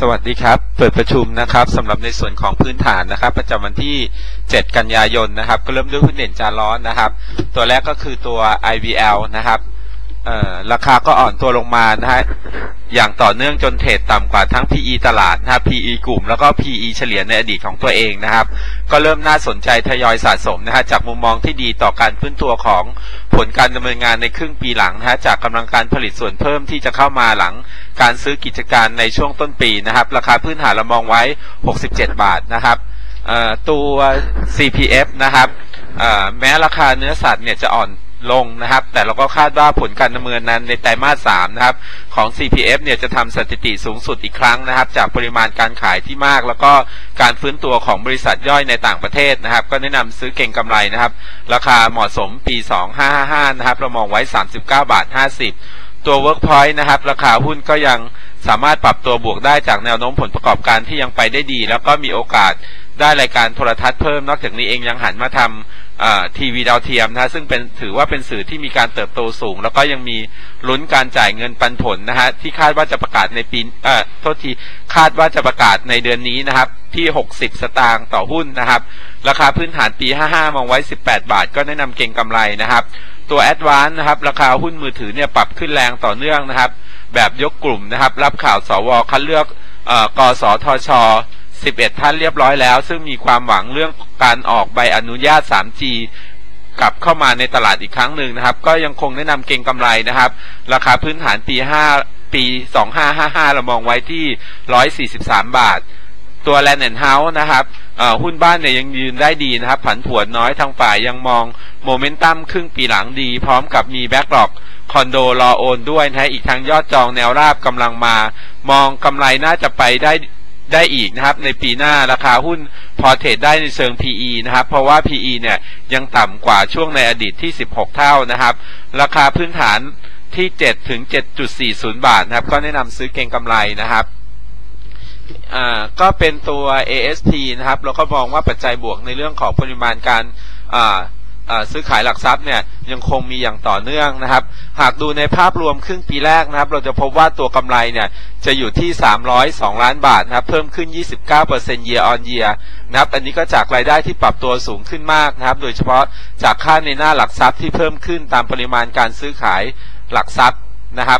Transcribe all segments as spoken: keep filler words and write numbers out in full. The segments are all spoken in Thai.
วัสดีครับเปิดประชุมนะครับสำหรับในส่วนของพื้นฐานนะครับประจำวันที่เจ็ดกันยายนนะครับก็เริ่มด้วยหุ้นเด่นจานร้อนนะครับตัวแรกก็คือตัว ไอ วี แอล นะครับเอ่อราคาก็อ่อนตัวลงมานะฮะอย่างต่อเนื่องจนเทรดต่ำกว่าทั้ง พี อี ตลาดนะครับ พี อี กลุ่มแล้วก็ พี อี เฉลี่ยในอดีตของตัวเองนะครับก็เริ่มน่าสนใจทยอยสะสมนะฮะจากมุมมองที่ดีต่อการฟื้นตัวของผลการดำเนินงานในครึ่งปีหลังนะฮะจากกำลังการผลิตส่วนเพิ่มที่จะเข้ามาหลังการซื้อกิจการในช่วงต้นปีนะครับราคาพื้นฐานเรามองไว้หกสิบเจ็ดบาทนะครับตัว ซี พี เอฟ นะครับแม้ราคาเนื้อสัตว์เนี่ยจะอ่อนลงนะครับแต่เราก็คาดว่าผลการดำเนินนั้นในไตรมาสสามนะครับของ ซี พี เอฟ เนี่ยจะทำสถิติสูงสุดอีกครั้งนะครับจากปริมาณการขายที่มากแล้วก็การฟื้นตัวของบริษัทย่อยในต่างประเทศนะครับก็แนะนำซื้อเก็งกำไรนะครับราคาเหมาะสมปีสองพันห้าร้อยห้าสิบห้านะครับเรามองไว้สามสิบเก้าบาทห้าสิบตัว Workpoint นะครับราคาหุ้นก็ยังสามารถปรับตัวบวกได้จากแนวโน้มผลประกอบการที่ยังไปได้ดีแล้วก็มีโอกาสได้รายการโทรทัศน์เพิ่มนอกจากนี้เองยังหันมาทำทีวีดาวเทียมนะซึ่งเป็นถือว่าเป็นสื่อที่มีการเติบโตสูงแล้วก็ยังมีลุ้นการจ่ายเงินปันผลนะฮะที่คาดว่าจะประกาศในปีเอ่อโทษทีคาดว่าจะประกาศในเดือนนี้นะครับที่หกสิบสตางค์ต่อหุ้นนะครับราคาพื้นฐานปีห้าสิบห้ามองไว้สิบแปดบาทก็แนะนำเก็งกำไรนะครับตัว Advance นะครับราคาหุ้นมือถือเนี่ยปรับขึ้นแรงต่อเนื่องนะครับแบบยกกลุ่มนะครับรับข่าวสวคัดเลือกเอ่อกสทชสิบเอ็ดท่านเรียบร้อยแล้วซึ่งมีความหวังเรื่องการออกใบอนุญาต ทรี จี กลับเข้ามาในตลาดอีกครั้งหนึ่งนะครับก็ยังคงแนะนำเก็งกำไรนะครับราคาพื้นฐานปีห้าปีสองพันห้าร้อยห้าสิบห้าเรามองไว้ที่หนึ่งร้อยสี่สิบสามบาทตัว Land and House นะครับหุ้นบ้านเนี่ยยังยืนได้ดีนะครับผันผวนน้อยทางฝ่ายยังมองโมเมนตัมครึ่งปีหลังดีพร้อมกับมีแบ็กหลอกคอนโดรอโอนด้วยนะฮะอีกทั้งยอดจองแนวราบกำลังมามองกำไรน่าจะไปได้ได้อีกนะครับในปีหน้าราคาหุ้นพอเทรดได้ในเชิง พี อี นะครับเพราะว่า พี อี เนี่ยยังต่ำกว่าช่วงในอดีตที่สิบหกเท่านะครับราคาพื้นฐานที่เจ็ดถึง เจ็ดจุดสี่ศูนย์ บาทนะครับก็แนะนำซื้อเก็งกำไรนะครับอ่าก็เป็นตัว เอ เอส ที นะครับเราก็มองว่าปัจจัยบวกในเรื่องของปริมาณการอ่าซื้อขายหลักทรัพย์เนี่ยยังคงมีอย่างต่อเนื่องนะครับหากดูในภาพรวมครึ่งปีแรกนะครับเราจะพบว่าตัวกำไรเนี่ยจะอยู่ที่สามร้อยสองล้านบาทนะครับเพิ่มขึ้น ยี่สิบเก้าเปอร์เซ็นต์ year on year นะครับอันนี้ก็จากรายได้ที่ปรับตัวสูงขึ้นมากนะครับโดยเฉพาะจากค่าในหน้าหลักทรัพย์ที่เพิ่มขึ้นตามปริมาณการซื้อขายหลักทรัพย์นะครับ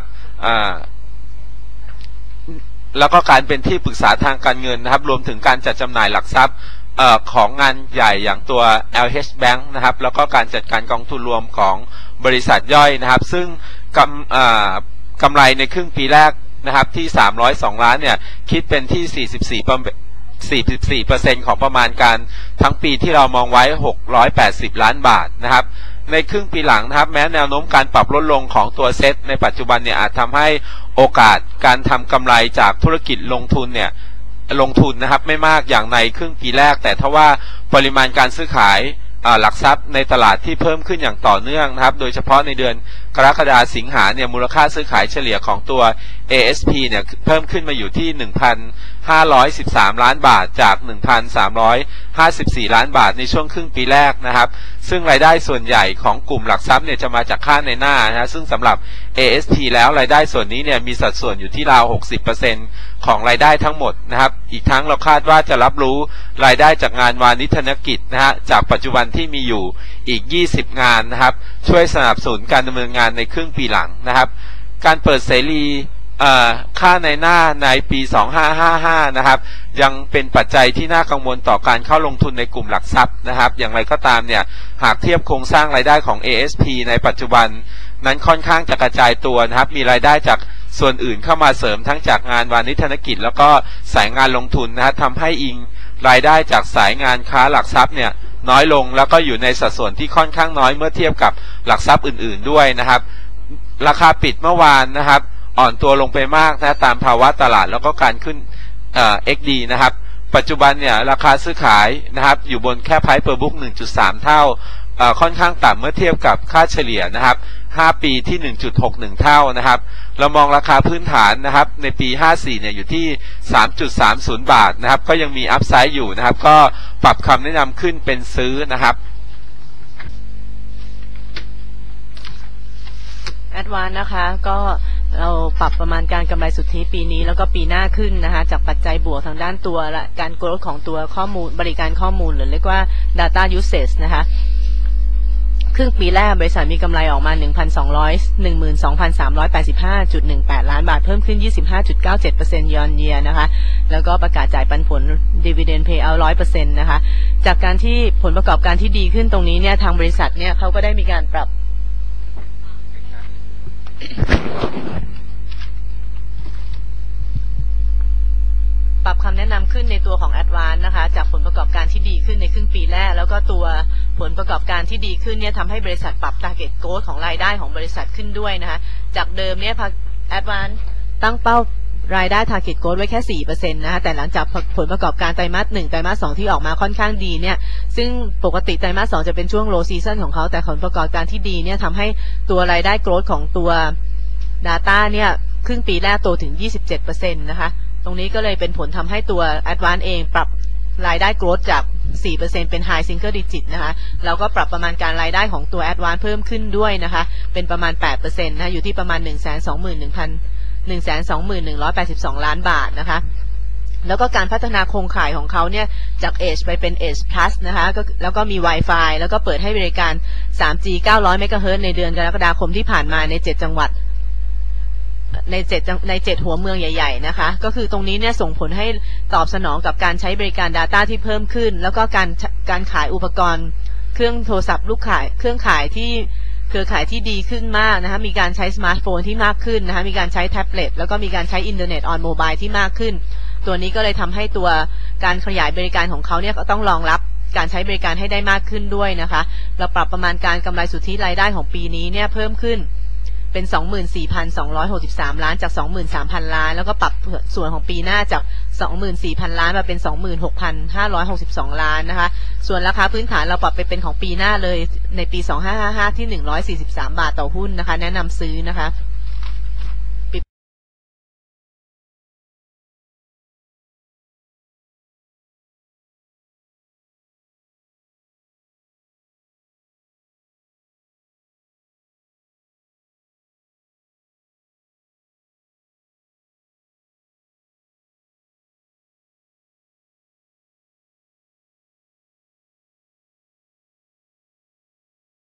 แล้วก็การเป็นที่ปรึกษาทางการเงินนะครับรวมถึงการจัดจำหน่ายหลักทรัพย์เอ่อของงานใหญ่อย่างตัว แอล เอช Bank นะครับแล้วก็การจัดการกองทุนรวมของบริษัทย่อยนะครับซึ่งกำเอ่อกำไรในครึ่งปีแรกนะครับที่สามร้อยสองล้านเนี่ยคิดเป็นที่ สี่สิบสี่เปอร์เซ็นต์ ของประมาณการทั้งปีที่เรามองไว้หกร้อยแปดสิบล้านบาทนะครับในครึ่งปีหลังนะครับแม้แนวโน้มการปรับลดลงของตัวเซ็ตในปัจจุบันเนี่ยอาจทำให้โอกาสการทำกำไรจากธุรกิจลงทุนเนี่ยลงทุนนะครับไม่มากอย่างในครึ่งปีแรกแต่ถ้าว่าปริมาณการซื้อขายหลักทรัพย์ในตลาดที่เพิ่มขึ้นอย่างต่อเนื่องนะครับโดยเฉพาะในเดือนกรกฎาคมสิงหาเนี่ยมูลค่าซื้อขายเฉลี่ยของตัว เอ เอส พี เนี่ยเพิ่มขึ้นมาอยู่ที่ หนึ่งพันห้าร้อยสิบสามล้านบาทจาก หนึ่งพันสามร้อยห้าสิบสี่ล้านบาทในช่วงครึ่งปีแรกนะครับซึ่งรายได้ส่วนใหญ่ของกลุ่มหลักทรัพย์เนี่ยจะมาจากค่าในหน้านะซึ่งสำหรับ เอ เอส ที แล้วรายได้ส่วนนี้เนี่ยมีสัดส่วนอยู่ที่ราว หกสิบเปอร์เซ็นต์ ของรายได้ทั้งหมดนะครับอีกทั้งเราคาดว่าจะรับรู้รายได้จากงานวานิชธนกิจนะฮะจากปัจจุบันที่มีอยู่อีกยี่สิบงานนะครับช่วยสนับสนุนการดำเนินงานในครึ่งปีหลังนะครับการเปิดเสรีค่าในหน้าในปีสองพันห้าร้อยห้าสิบห้านะครับยังเป็นปัจจัยที่น่ากังวลต่อการเข้าลงทุนในกลุ่มหลักทรัพย์นะครับอย่างไรก็ตามเนี่ยหากเทียบโครงสร้างรายได้ของ เอ เอส พี ในปัจจุบันนั้นค่อนข้างจะกระจายตัวนะครับมีรายได้จากส่วนอื่นเข้ามาเสริมทั้งจากงานวานิชธนกิจแล้วก็สายงานลงทุนนะฮะทำให้อิงรายได้จากสายงานค้าหลักทรัพย์เนี่ยน้อยลงแล้วก็อยู่ในสัดส่วนที่ค่อนข้างน้อยเมื่อเทียบกับหลักทรัพย์อื่นๆด้วยนะครับราคาปิดเมื่อวานนะครับอ่อนตัวลงไปมากนะตามภาวะตลาดแล้วก็การขึ้นเอ่อ เอ็กซ์ ดี นะครับปัจจุบันเนี่ยราคาซื้อขายนะครับอยู่บนแค่ Price per book หนึ่งจุดสาม เท่าเอ่อค่อนข้างต่ำเมื่อเทียบกับค่าเฉลี่ยนะครับห้าปีที่ หนึ่งจุดหกหนึ่ง เท่านะครับเรามองราคาพื้นฐานนะครับในปีห้าสิบสี่เนี่ยอยู่ที่ สามจุดสามศูนย์ บาทนะครับก็ยังมีอัพไซด์อยู่นะครับก็ปรับคำแนะนำขึ้นเป็นซื้อนะครับแอดวานซ์นะคะก็เราปรับประมาณการกำไรสุทธิปีนี้แล้วก็ปีหน้าขึ้นนะคะจากปัจจัยบวกทางด้านตัวและการโกรธของตัวข้อมูลบริการข้อมูลหรือเรียกว่า data usage นะคะครึ่งปีแรกบริษัทมีกำไรออกมา หนึ่งพันสองร้อย หนึ่งหมื่นสองพันสามร้อยแปดสิบห้าจุดหนึ่งแปด ล้านบาทเพิ่มขึ้น ยี่สิบห้าจุดเก้าเจ็ดเปอร์เซ็นต์ year on year นะคะแล้วก็ประกาศจ่ายปันผล dividend payout หนึ่งร้อยเปอร์เซ็นต์ นะคะจากการที่ผลประกอบการที่ดีขึ้นตรงนี้เนี่ยทางบริษัทเนี่ยเขาก็ได้มีการปรับปรับคำแนะนำขึ้นในตัวของ Advance นะคะจากผลประกอบการที่ดีขึ้นในครึ่งปีแรกแล้วก็ตัวผลประกอบการที่ดีขึ้นเนี่ยทำให้บริษัทปรับ Target Growth ของรายได้ของบริษัทขึ้นด้วยนะคะจากเดิมเนี่ย Advance ตั้งเป้ารายได้ Target Growth ไว้แค่ สี่เปอร์เซ็นต์ นะคะแต่หลังจากผลประกอบการไตรมาสหนึ่งไตรมาสสองที่ออกมาค่อนข้างดีเนี่ยซึ่งปกติไตรมาสสองจะเป็นช่วง low season ของเขาแต่ผลประกอบการที่ดีเนี่ยทำให้ตัวรายได้ Growth ของตัว Data เนี่ยครึ่งปีแรกโตถึง ยี่สิบเจ็ดเปอร์เซ็นต์ นะคะตรงนี้ก็เลยเป็นผลทำให้ตัว Advance เองปรับรายได้ growth จาก สี่เปอร์เซ็นต์ เป็น high single digit นะคะแล้วก็ปรับประมาณการรายได้ของตัว Advance เพิ่มขึ้นด้วยนะคะเป็นประมาณ แปดเปอร์เซ็นต์ นะอยู่ที่ประมาณ หนึ่งแสนสองหมื่นหนึ่งพัน หนึ่งแสนสองหมื่นหนึ่งร้อยแปดสิบสอง ล้านบาทนะคะแล้วก็การพัฒนาโครงข่ายของเขาเนี่ยจาก Edge ไปเป็น Edge Plus นะคะก็แล้วก็มี Wi-Fi แล้วก็เปิดให้บริการ ทรีจี เก้าร้อย เมกะเฮิรตซ์ในเดือนกรกฎาคมที่ผ่านมาในเจ็ดจังหวัดในเจ็ดในเจ็ดหัวเมืองใหญ่ๆนะคะก็คือตรงนี้เนี่ยส่งผลให้ตอบสนองกับการใช้บริการ Data ที่เพิ่มขึ้นแล้วก็การการขายอุปกรณ์เครื่องโทรศัพท์ลูกขายเครื่องขายที่เครือข่ายที่ดีขึ้นมากนะคะมีการใช้สมาร์ทโฟนที่มากขึ้นนะคะมีการใช้แท็บเล็ตแล้วก็มีการใช้อินเทอร์เน็ตออนโมบายที่มากขึ้นตัวนี้ก็เลยทำให้ตัวการขยายบริการของเขาเนี่ยก็ต้องรองรับการใช้บริการให้ได้มากขึ้นด้วยนะคะเราปรับประมาณการกำไรสุทธิรายได้ของปีนี้เนี่ยเพิ่มขึ้นเป็น สองหมื่นสี่พันสองร้อยหกสิบสาม ล้านจาก สองหมื่นสามพัน ล้านแล้วก็ปรับส่วนของปีหน้าจาก สองหมื่นสี่พัน ล้านมาเป็น สองหมื่นหกพันห้าร้อยหกสิบสอง ล้านนะคะส่วนราคาพื้นฐานเราปรับไปเป็นของปีหน้าเลยในปีสองพันห้าร้อยห้าสิบห้าที่หนึ่งร้อยสี่สิบสามบาทต่อหุ้นนะคะแนะนำซื้อนะคะ